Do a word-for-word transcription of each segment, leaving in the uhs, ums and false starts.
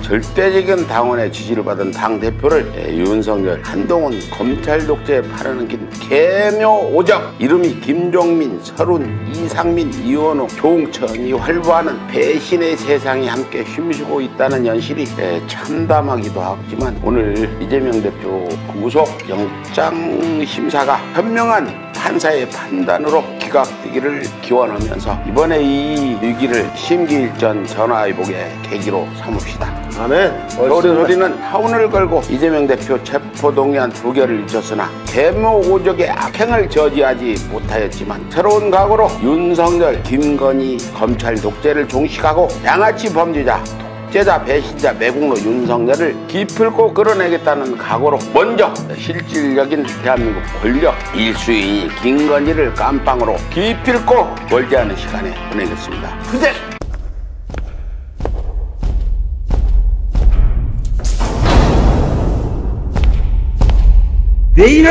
절대적인 당원의 지지를 받은 당대표를 윤석열, 한동훈 검찰 독재에 팔아는 긴 개묘 오적, 이름이 김종민, 서른, 이상민, 이원호, 조홍천이 활보하는 배신의 세상이 함께 힘쉬고 있다는 현실이 참담하기도 하지만, 오늘 이재명 대표 구속 영장 심사가 현명한 판사의 판단으로 기각되기를 기원하면서 이번에 이 위기를 심기일전 전화위복의 계기로 삼읍시다. 아멘. 서울의 소리는 하운을 걸고 이재명 대표 체포동의안 두 개를 잊었으나 개묘 오적의 악행을 저지하지 못하였지만, 새로운 각오로 윤석열, 김건희 검찰 독재를 종식하고 양아치 범죄자, 독재자, 배신자, 매국노 윤석열을 기필코 끌어내겠다는 각오로 먼저 실질적인 대한민국 권력 일수인 김건희를 깜빵으로 기필코 멀지 않은 시간에 보내겠습니다. 후대! 내 이름!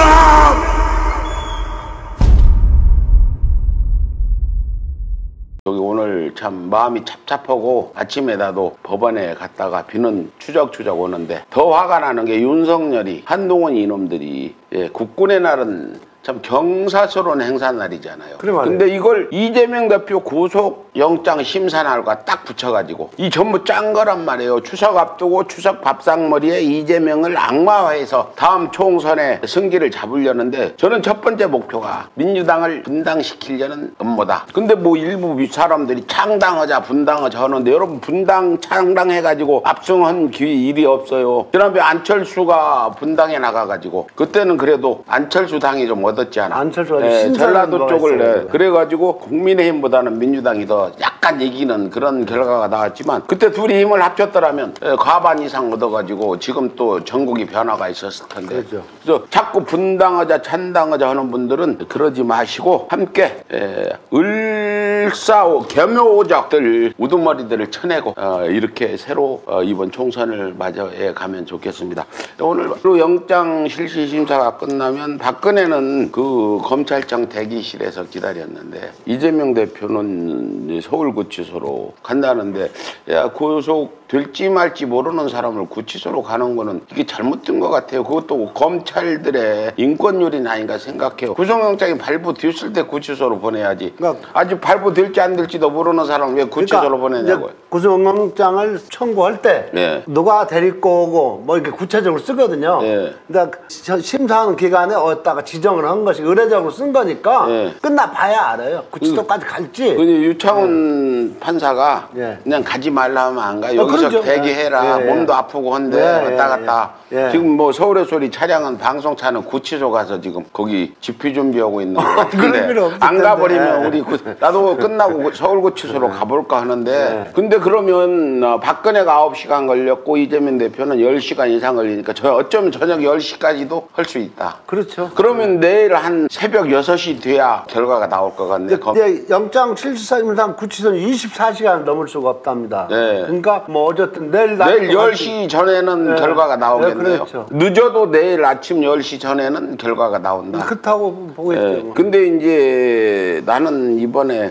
여기 오늘 참 마음이 찹찹하고, 아침에 나도 법원에 갔다가 비는 추적추적 오는데 더 화가 나는 게, 윤석열이, 한동훈 이놈들이 예, 국군의 날은 참 경사스러운 행사 날이잖아요. 그래 말이에요. 근데 이걸 이재명 대표 구속 영장 심사 날과 딱 붙여가지고 이 전부 짠 거란 말이에요. 추석 앞두고 추석 밥상머리에 이재명을 악마화해서 다음 총선에 승기를 잡으려는데, 저는 첫 번째 목표가 민주당을 분당시키려는 음모다. 근데 뭐 일부 사람들이 창당하자 분당하자 하는데, 여러분 분당 창당해가지고 압승한 기회 일이 없어요. 지난번에 안철수가 분당에 나가가지고, 그때는 그래도 안철수 당이 좀 얻었지 않아. 안철수가 네, 전라도 쪽을 네, 그래가지고 국민의힘보다는 민주당이 더 약간 이기는 그런 결과가 나왔지만, 그때 둘이 힘을 합쳤더라면 과반 이상 얻어가지고 지금 또 전국이 변화가 있었을 텐데. 그렇죠. 그래서 자꾸 분당하자 찬당하자 하는 분들은 그러지 마시고 함께 에, 을사오 겸요오적들 우두머리들을 쳐내고 어, 이렇게 새로 어, 이번 총선을 맞이해 가면 좋겠습니다. 오늘 영장 실시 심사가 끝나면 박근혜는 그 검찰청 대기실에서 기다렸는데, 이재명 대표는 서울구치소로 간다는데, 야, 구속 될지 말지 모르는 사람을 구치소로 가는 거는 이게 잘못된 것 같아요. 그것도 검찰들의 인권유린 아닌가 생각해요. 구속영장이 발부됐을 때 구치소로 보내야지. 그러니까 아직 발부될지 안 될지도 모르는 사람을 왜 구치소로 그러니까 보내냐고요. 구속영장을 청구할 때 네. 누가 데리고 오고 뭐 이렇게 구체적으로 쓰거든요. 네. 그러니까 심사하는 기간에 어디다가 지정을 한 것이 의례적으로 쓴 거니까 네. 끝나봐야 알아요. 구치소까지 갈지. 근데 유창훈 네. 판사가 네. 그냥 가지 말라면 안 가. 어, 여기서 그렇죠. 대기해라. 네. 몸도 아프고 한데 네. 왔다 갔다. 네. 지금 뭐 서울의 소리 차량은 방송차는 구치소 가서 지금 거기 집회 준비하고 있는 거 같은데 안 가버리면 네. 우리 구, 나도 끝나고 서울구치소로 네. 가볼까 하는데 네. 근데 그러면 어, 박근혜가 아홉 시간 걸렸고 이재명 대표는 열 시간 이상 걸리니까 저 어쩌면 저녁 열 시까지도 할 수 있다. 그렇죠. 그러면 내일 한 새벽 여섯 시 돼야 결과가 나올 것 같네. 근데 영장 실시사임상 구치소는 이십사 시간 넘을 수가 없답니다. 네. 그러니까 뭐 어쨌든 내일 내일 열 시 전에는 네. 결과가 나오겠네요. 네, 그렇죠. 늦어도 내일 아침 열 시 전에는 결과가 나온다. 그렇다고 보겠죠. 네. 근데 이제 나는 이번에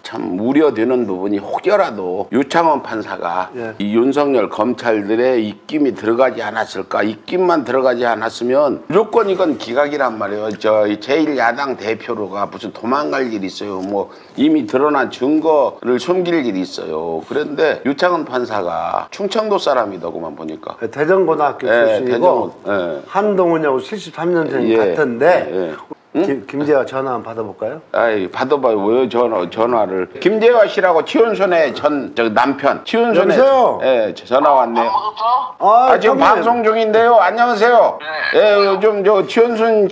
참 우려되는 부분이, 혹여라도 유창원 판사가 네. 이 윤석열 검찰들의 입김이 들어가지 않았을까. 입김만 들어가지 않았으면 무조건 이건 기각이란 말이에요. 저 제일 야당 대표로가 무슨 도망갈 일이 있어요. 뭐 이미 드러난 증거를 숨길 일이 있어요. 그런데 유창원 판사가 충청도 사람이더구만 보니까. 대전고등학교 네, 출신이고 대전, 네. 한동훈하고 칠십삼 년생 예, 같은데 예, 예. 응? 김, 김재화 전화 한번 받아볼까요? 아이, 받아봐요. 왜 전화, 전화를. 김재화 씨라고 치윤순의 전, 저 남편. 치윤순의. 여보세요? 예, 전화 왔네요. 아, 아, 지금 방송 중인데요. 안녕하세요. 네. 예, 요즘 저 치윤순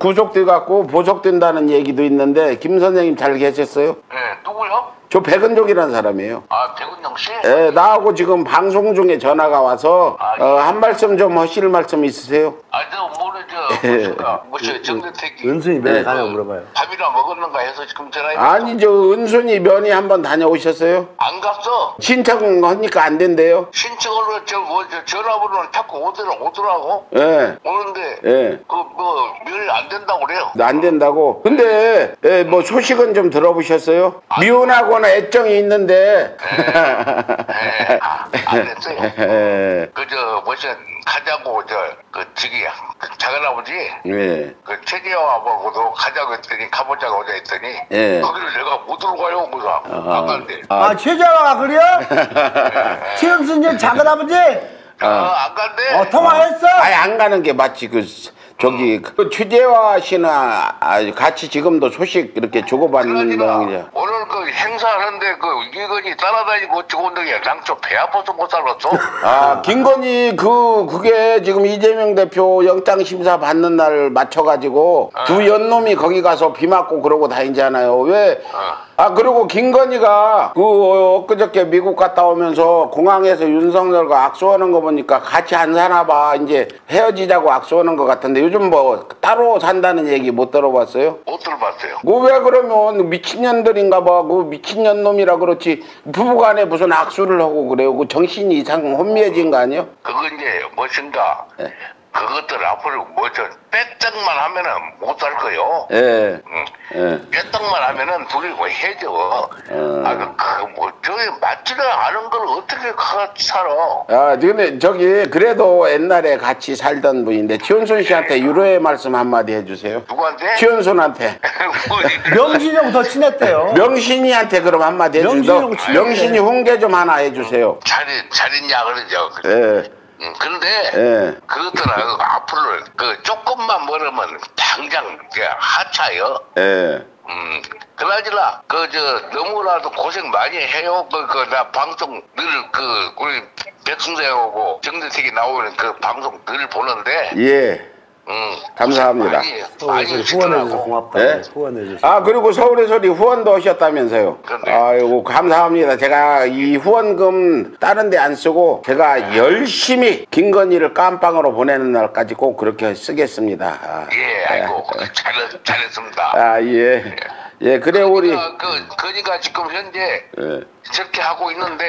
구속돼갖고 보석된다는 얘기도 있는데, 김 선생님 잘 계셨어요? 네, 누구요? 저 백은종이라는 사람이에요. 아, 백은영 씨? 예, 나하고 지금 방송 중에 전화가 와서, 아, 예. 어, 한 말씀 좀 하실 말씀 있으세요? 아, 저, 뭐래, 저, 예. 뭐지 정대택이 은순이 면회 다녀 물어봐요. 밥이나 먹었는가 해서 지금 전화해. 아니 저 은순이 면회 한번 다녀오셨어요? 안 갔어. 신청하니까 안 된대요. 신청을 저뭐 전화번호는 자꾸 오더라 오더라고. 예. 오는데 예. 그뭐 면회 안 된다고 그래요. 안 된다고. 근데 예, 뭐 소식은 좀 들어보셨어요? 미혼하거나 애정이 있는데. 네, 아, 안 됐어요. 예. 그저 뭐지 가자고 저 그 저기야 그 작은아버지 예. 그 최재화하고도 가자고 했더니 가보자고 하자 했더니 예. 거기를 내가 못 들어가요 그래서 안 간대. 아, 최자가 그래요? 최은순이 작은아버지? 아, 안 간대. 어, 통화했어? 아예 안 가는 게 맞지. 그 저기 그 최재화 씨나 아, 같이 지금도 소식 이렇게 주고받는 모양이죠. 오늘 그 행사하는데 그 이건이 따라다니고 저건데 당초 배 아파서 못 살았어. 아 김건희 그 그게 지금 이재명 대표 영장 심사 받는 날 맞춰가지고 두 연놈이 거기 가서 비 맞고 그러고 다니잖아요. 왜? 아 그리고 김건희가 그 엊그저께 미국 갔다 오면서 공항에서 윤석열과 악수하는 거 보니까 같이 안 사나 봐. 이제 헤어지자고 악수하는 것 같은데 요즘 뭐 따로 산다는 얘기 못 들어봤어요? 못 들어봤어요. 그 왜 그러면 미친년들인가 봐. 그 미친년놈이라 그렇지 부부간에 무슨 악수를 하고 그래요. 그 정신이 이상 혼미해진 거 아니에요? 그거 이제 무엇인가 네. 그것들 앞으로 뭐저 빼떡만 하면은 못 살 거요. 예. 응. 예. 빼떡만 하면은 둘이 뭐 해줘. 아그뭐 저기 맞지를 않은 걸 어떻게 가 살아? 아, 근데 저기 그래도 옛날에 같이 살던 분인데 최은순 씨한테 유로의 말씀 한마디 해주세요. 누구한테? 최은순한테. 명진이랑 더 친했대요. 명신이한테 그럼 한마디 해주세요. 명신이랑 친해. 명신이 훈계 좀 하나 해주세요. 잘 잘했냐 그러죠. 예. 응, 근데 예. 그것들하고 앞으로 그 조금만 멀으면 당장 그 하차요. 예. 음, 그나저나 그 저 너무나도 고생 많이 해요. 그 그 나 방송 늘 그 우리 백승재하고 정대택이 나오는 그 방송 늘 보는데. 예. 음, 감사합니다. 많이 후원해줘서 많이 해주더라고. 고맙다. 예? 후원해줘서. 아 그리고 서울의 소리 후원도 하셨다면서요. 그런데. 아이고 감사합니다. 제가 이 후원금 다른 데 안 쓰고 제가 열심히 김건희를 깜빵으로 보내는 날까지 꼭 그렇게 쓰겠습니다. 아, 예, 아이고 잘 잘했습니다. 아 예. 예 그래 우리 그러니까 그 그니까 지금 현재 예. 저렇게 하고 있는데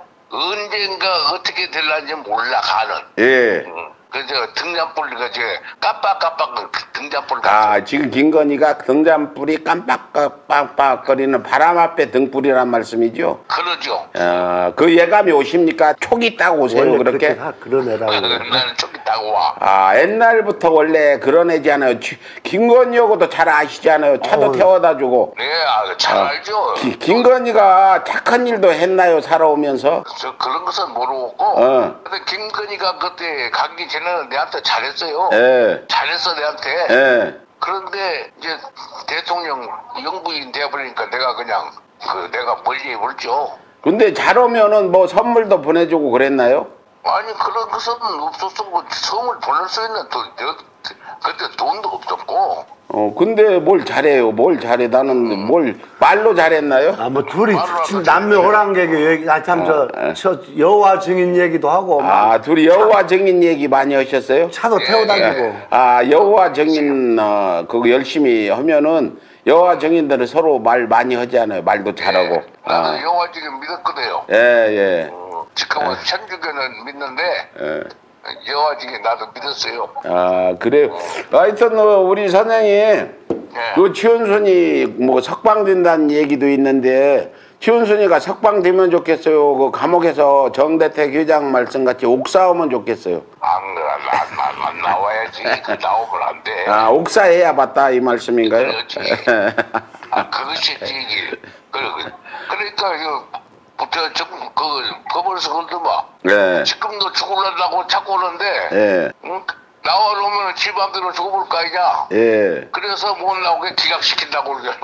언젠가 어떻게 될런지 몰라 가는. 예. 응. 그저 등잔불이가 저 깜빡깜빡 등잔불 같은. 아 지금 김건희가 등잔불이 깜빡깜빡거리는 바람 앞에 등불이란 말씀이죠? 그러죠. 어, 그 예감이 오십니까? 촉이 딱 오세요 원래 그렇게? 그렇게 다 그런 애라고. 나는 저기 타고 와. 아 옛날부터 원래 그런 애잖아요. 지- 김건희하고도 잘 아시잖아요. 차도 어. 태워다 주고. 네, 아, 잘 알죠. 기- 김건희가 착한 일도 했나요? 살아오면서? 저 그런 것은 모르고. 어. 근데 김건희가 그때 가기 전에는 내한테 잘했어요. 예. 잘했어 내한테. 예. 그런데 이제 대통령 영부인 돼버리니까 내가 그냥 그 내가 멀리 물죠. 근데 잘 오면은 뭐 선물도 보내주고 그랬나요? 아니 그런 것은 없었어. 뭐 선물 보낼 수 있는 돈 그때 돈도 없었고. 어 근데 뭘 잘해요? 뭘 잘해? 나는 뭘 말로 잘했나요? 아, 뭐 둘이 말로 친 하면 남녀 호랑객 얘기, 아, 참, 저, 저 여호와 증인 얘기도 하고, 막 아 둘이 여호와 증인 얘기 많이 하셨어요? 차도 태워다니고. 아 여호와 증인 어, 그거 열심히 하면은 여호와 증인들은 서로 말 많이 하잖아요. 말도 잘하고. 나도 아, 영화 지금 믿었거든요. 예 예. 어, 지금은 천주교는 믿는데 예. 여호와 지금 나도 믿었어요. 아 그래요. 하여튼 어, 우리 선생님 네. 그 최은순이 뭐 석방된다는 얘기도 있는데 최은순이가 석방되면 좋겠어요. 그 감옥에서 정대택 회장 말씀같이 옥사오면 좋겠어요. 안 그래, 안, 안, 안 나와야지. 그 나오면 안 돼. 아 옥사해야 맞다 이 말씀인가요? 그렇지. 아, 그것이 얘기. 그래, 그래. 그러니까, 이거, 저, 저, 그, 법원에서 그러더만. 예. 지금도 죽으려고 자꾸 오는데, 예. 응? 나와놓으면 지 맘대로 죽어볼 거 아니냐. 예. 그래서 못 나오게 기각시킨다고 그러잖아.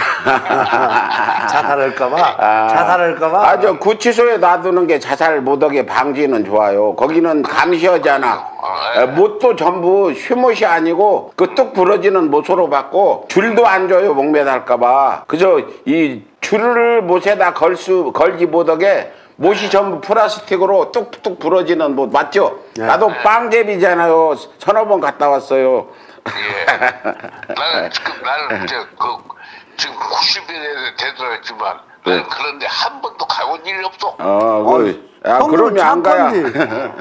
자살할까봐. 아, 자살할까봐. 아, 저 구치소에 놔두는 게 자살 못하게 방지는 좋아요. 거기는 감시하잖아. 아, 예. 에, 못도 전부 슈못이 아니고 그 뚝 부러지는 못으로 받고 줄도 안 줘요. 목매달까봐. 그저 이 줄을 못에다 걸 수, 걸기 못하게 못이 전부 플라스틱으로 뚝뚝 부러지는 못 맞죠? 네. 나도 빵제비잖아요. 서너 번 갔다 왔어요. 예. 나는 지금 나는 이제 그 지금 구십이 되더랬지만 나는 네. 그런데 한 번도 가본 일이 없어. 어, 그, 아, 형님은 그러면 안 가야. 착한지.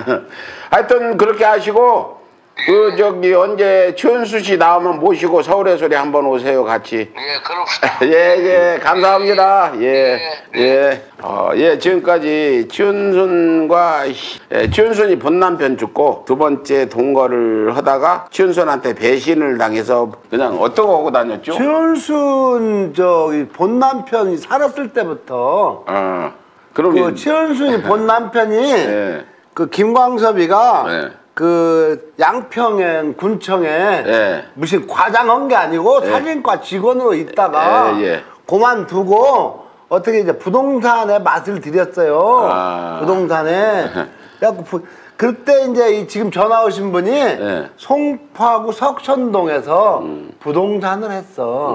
하여튼 그렇게 하시고 그 저기 언제 최은수 씨 나오면 모시고 서울의 소리 한번 오세요 같이. 예, 그럽시다. 예, 예, 감사합니다. 예, 예, 예. 어, 예, 지금까지 최은순과 예, 최은순이 본 남편 죽고 두 번째 동거를 하다가 최은순한테 배신을 당해서 그냥 어떤 거 하고 다녔죠? 최은순 저기 본 남편이 살았을 때부터 어, 그럼 그 최은순이 본 남편이 예. 그 김광섭이가 예. 그 양평엔 군청에 예. 무슨 과장한 게 아니고 사진과 직원으로 있다가 예, 예. 그만두고 어떻게 이제 부동산에 맛을 들였어요. 아. 부동산에. 그래갖고 부- 그때 이제 이 지금 전화 오신 분이 예. 송파구 석천동에서 음. 부동산을 했어.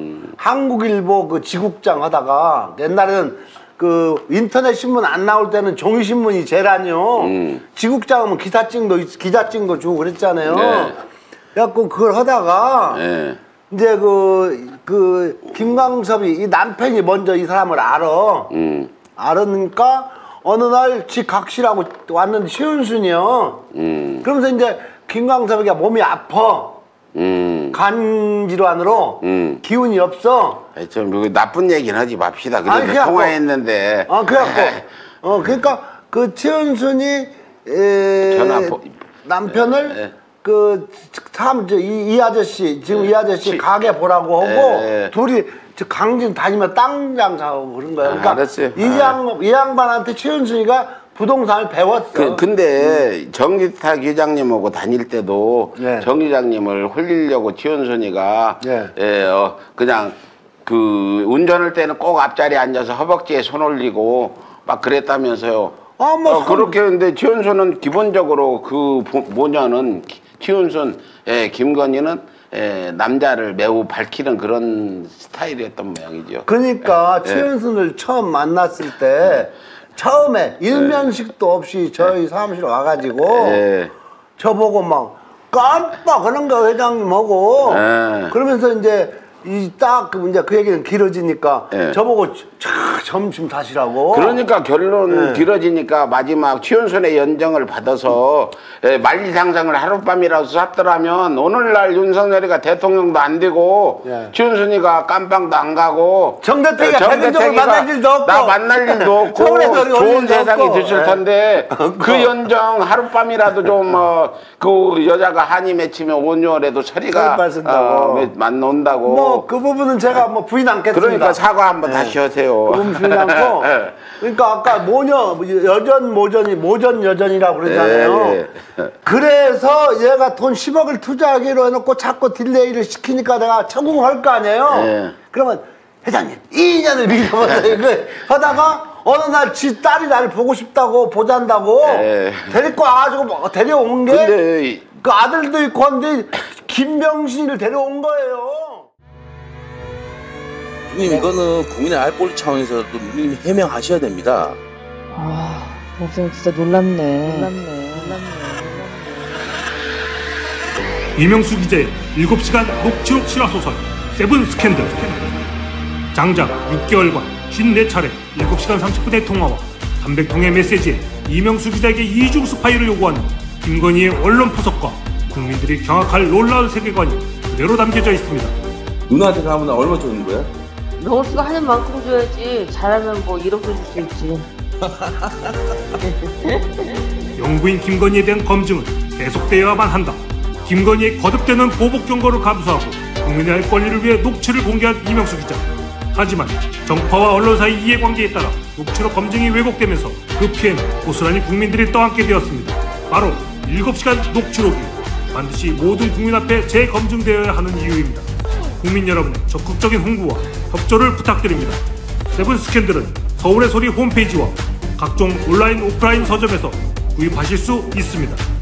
한국일보 그 지국장 하다가 옛날에는 그 인터넷 신문 안 나올 때는 종이 신문이 제라뇨. 음. 지국장하면 기사 찍도 기자 찍도 주고 그랬잖아요. 네. 그래갖고 그걸 하다가 예. 이제 그, 그, 김광섭이, 이 남편이 먼저 이 사람을 알아. 음. 알았으니까, 어느 날 지 각시라고 왔는데, 최은순이요. 음. 그러면서 이제, 김광섭이가 몸이 아파. 음. 간 질환으로. 음. 기운이 없어. 아이, 좀 뭐, 나쁜 얘기는 하지 맙시다. 아니, 그래도 그래갖고- 통화했는데. 아, 그래갖고, 어, 그러니까, 그 최은순이, 에, 전화 보- 남편을, 예. 그, 참, 저, 이, 이 아저씨, 지금 이 아저씨 치- 가게 보라고 하고, 예. 둘이 저 강진 다니면 땅 장사하고 그런 거야. 그러니까, 아, 알았어요. 이, 양, 이 양반한테 최은순이가 부동산을 배웠어. 그, 근데 정기타 기장님하고 다닐 때도 예. 정 기장님을 홀리려고 최은순이가 예. 예, 어, 그냥 그 운전할 때는 꼭 앞자리에 앉아서 허벅지에 손 올리고 막 그랬다면서요. 아, 뭐, 어, 손- 그렇게 했는데 최은순은 기본적으로 그 보- 모녀는 기- 최은순, 예, 김건희는 예, 남자를 매우 밝히는 그런 스타일이었던 모양이죠. 그러니까 예. 최은순을 처음 만났을 때, 처음에 일면식도 없이 저희 사무실 와가지고, 예. 저보고 막 깜빡 하는 거 회장님하고 예. 그러면서 이제 이 딱 그 이제 그 얘기는 길어지니까 예. 저보고 자 점심 다시라고. 그러니까 결론 네. 길어지니까 마지막 최은순의 연정을 받아서 예, 만리장성을 하룻밤이라도 샀더라면 오늘날 윤석열이가 대통령도 안 되고 예. 최은순이가 깜빵도 안 가고 정대택이가 정 백은정을 대택이가 만날 일도 없고 나 만날 일도 없고 서울에서 우리 올 좋은 일도 세상이 없고. 됐을 예. 텐데 없고. 그 연정 하룻밤이라도 좀 어, 그 여자가 한이 맺히면 오월에도 처리가 서울발 쓴다고. 어, 만나온다고 뭐 그 부분은 제가 뭐 부인 않겠습니다. 그러니까 사과 한번 다시 하세요. 그 부분 부인 않고. 예. 그러니까 아까 모녀 여전 모전이 모전 여전이라고 그러잖아요. 예, 예. 그래서 얘가 돈 십억을 투자하기로 해놓고 자꾸 딜레이를 시키니까 내가 처궁할 거 아니에요. 예. 그러면 회장님 이 년을 믿어보세요. 그 하다가 어느 날 지 딸이 나를 보고 싶다고 보잔다고 예. 데리고 와가지고 뭐 데려온 게 그 근데 아들도 있고 한데 김병신을 데려온 거예요. 누님 이거는 국민의 알 권리 차원에서도 누님 해명하셔야 됩니다. 아, 목사님 진짜 놀랍네. 놀랍네. 놀랍네. 이명수 기자의 일곱 시간 녹취록 실화소설 세븐 스캔들. 장작 육 개월간 오십사 차례 일곱 시간 삼십 분의 통화와 삼백 통의 메시지에 이명수 기자에게 이중 스파이를 요구하는 김건희의 언론 포석과 국민들이 경악할 놀라운 세계관이 그대로 담겨져 있습니다. 누나한테 가면 얼마 주는 거야? 명수가 하는 만큼 줘야지. 잘하면 뭐 일억도 줄 수 있지. 영부인 김건희에 대한 검증은 계속되어야만 한다. 김건희의 거듭되는 보복 경고를 감수하고 국민의 알 권리를 위해 녹취를 공개한 이명수 기자. 하지만 정파와 언론사의 이해관계에 따라 녹취록 검증이 왜곡되면서 그 피해는 고스란히 국민들이 떠안게 되었습니다. 바로 일곱 시간 녹취록이 반드시 모든 국민 앞에 재검증되어야 하는 이유입니다. 국민 여러분의 적극적인 홍보와 협조를 부탁드립니다. 세븐 스캔들은 서울의 소리 홈페이지와 각종 온라인 오프라인 서점에서 구입하실 수 있습니다.